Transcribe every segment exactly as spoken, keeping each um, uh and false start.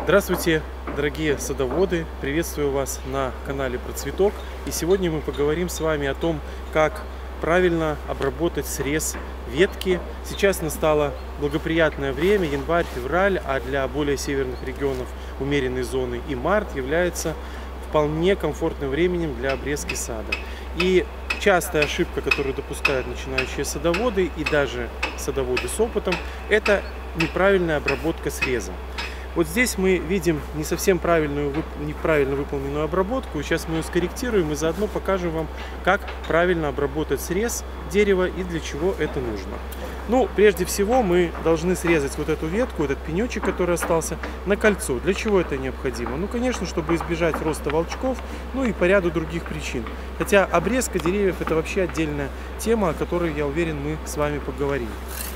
Здравствуйте, дорогие садоводы! Приветствую вас на канале Про Цветок. И сегодня мы поговорим с вами о том, как правильно обработать срез ветки. Сейчас настало благоприятное время, январь-февраль, а для более северных регионов умеренной зоны и март является вполне комфортным временем для обрезки сада. И частая ошибка, которую допускают начинающие садоводы и даже садоводы с опытом, это неправильная обработка среза. Вот здесь мы видим не совсем правильную, неправильно выполненную обработку. Сейчас мы ее скорректируем и заодно покажем вам, как правильно обработать срез дерева и для чего это нужно. Ну, прежде всего мы должны срезать вот эту ветку, этот пенечек, который остался, на кольцо. Для чего это необходимо? Ну, конечно, чтобы избежать роста волчков, ну и по ряду других причин. Хотя обрезка деревьев — это вообще отдельная тема, о которой, я уверен, мы с вами поговорим.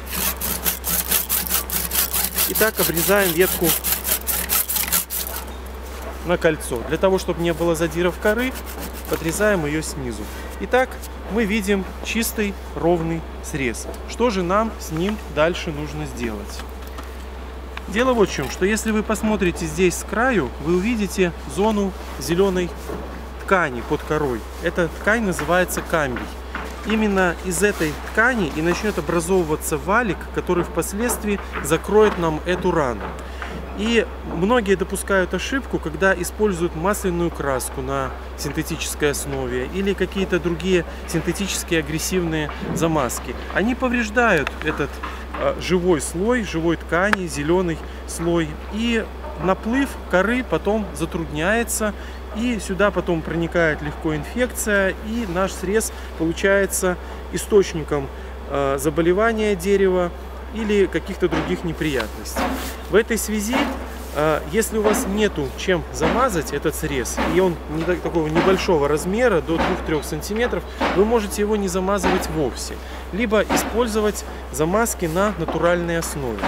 Итак, обрезаем ветку на кольцо. Для того, чтобы не было задиров коры, подрезаем ее снизу. Итак, мы видим чистый ровный срез. Что же нам с ним дальше нужно сделать? Дело вот в чем, что если вы посмотрите здесь с краю, вы увидите зону зеленой ткани под корой. Эта ткань называется камбий. Именно из этой ткани и начнет образовываться валик, который впоследствии закроет нам эту рану. И многие допускают ошибку, когда используют масляную краску на синтетической основе или какие-то другие синтетические агрессивные замазки. Они повреждают этот э, живой слой, живой ткани, зеленый слой. И наплыв коры потом затрудняется. И сюда потом проникает легко инфекция, и наш срез получается источником э, заболевания дерева или каких-то других неприятностей. В этой связи, э, если у вас нету чем замазать этот срез, и он не такого небольшого размера, до двух-трёх сантиметров, вы можете его не замазывать вовсе, либо использовать замазки на натуральной основе.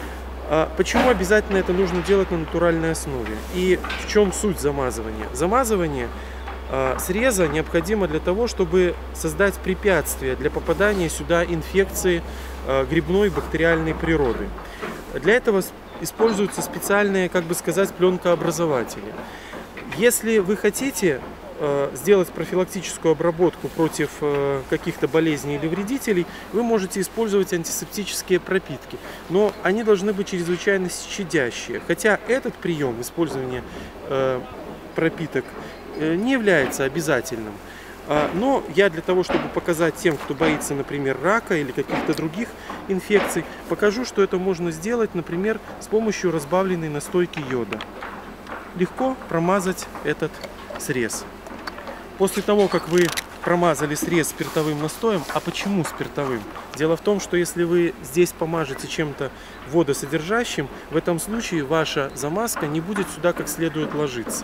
Почему обязательно это нужно делать на натуральной основе? И в чем суть замазывания? Замазывание э, среза необходимо для того, чтобы создать препятствие для попадания сюда инфекции э, грибной бактериальной природы. Для этого используются специальные, как бы сказать, пленкообразователи. Если вы хотите сделать профилактическую обработку против каких-то болезней или вредителей, вы можете использовать антисептические пропитки, но они должны быть чрезвычайно щадящие. Хотя этот прием использования пропиток не является обязательным. Но я для того, чтобы показать тем, кто боится, например, рака или каких-то других инфекций, покажу, что это можно сделать, например, с помощью разбавленной настойки йода. Легко промазать этот срез. После того, как вы промазали срез спиртовым настоем, а почему спиртовым? Дело в том, что если вы здесь помажете чем-то водосодержащим, в этом случае ваша замазка не будет сюда как следует ложиться.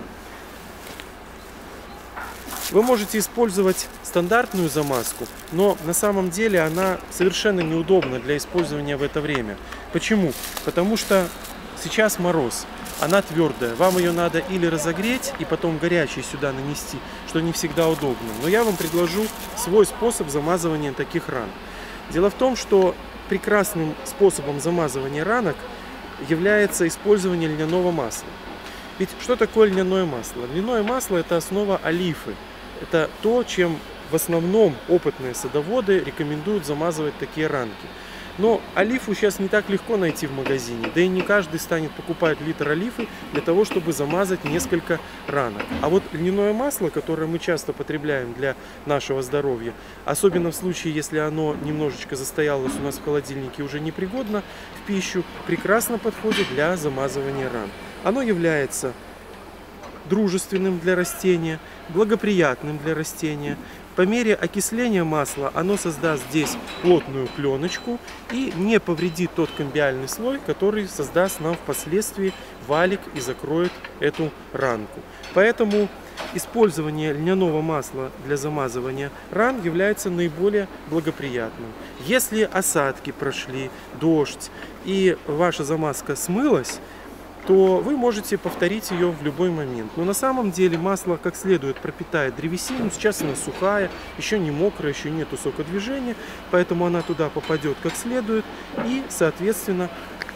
Вы можете использовать стандартную замазку, но на самом деле она совершенно неудобна для использования в это время. Почему? Потому что сейчас мороз. Она твердая, вам ее надо или разогреть и потом горячей сюда нанести, что не всегда удобно. Но я вам предложу свой способ замазывания таких ран. Дело в том, что прекрасным способом замазывания ранок является использование льняного масла. Ведь что такое льняное масло? Льняное масло — это основа олифы. Это то, чем в основном опытные садоводы рекомендуют замазывать такие ранки. Но олифу сейчас не так легко найти в магазине, да и не каждый станет покупать литр олифы для того, чтобы замазать несколько ранок. А вот льняное масло, которое мы часто потребляем для нашего здоровья, особенно в случае, если оно немножечко застоялось у нас в холодильнике и уже непригодно в пищу, прекрасно подходит для замазывания ран. Оно является дружественным для растения, благоприятным для растения. По мере окисления масла оно создаст здесь плотную пленочку и не повредит тот камбиальный слой, который создаст нам впоследствии валик и закроет эту ранку. Поэтому использование льняного масла для замазывания ран является наиболее благоприятным. Если осадки прошли, дождь и ваша замазка смылась, то вы можете повторить ее в любой момент. Но на самом деле масло как следует пропитает древесину. Сейчас она сухая, еще не мокрая, еще нету сокодвижения, поэтому она туда попадет как следует и, соответственно,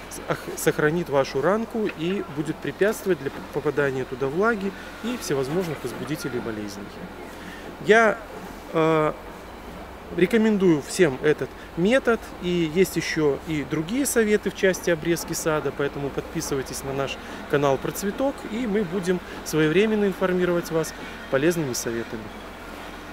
сохранит вашу ранку и будет препятствовать для попадания туда влаги и всевозможных возбудителей болезней. Я э, рекомендую всем этот метод, и есть еще и другие советы в части обрезки сада, поэтому подписывайтесь на наш канал Процветок, и мы будем своевременно информировать вас полезными советами.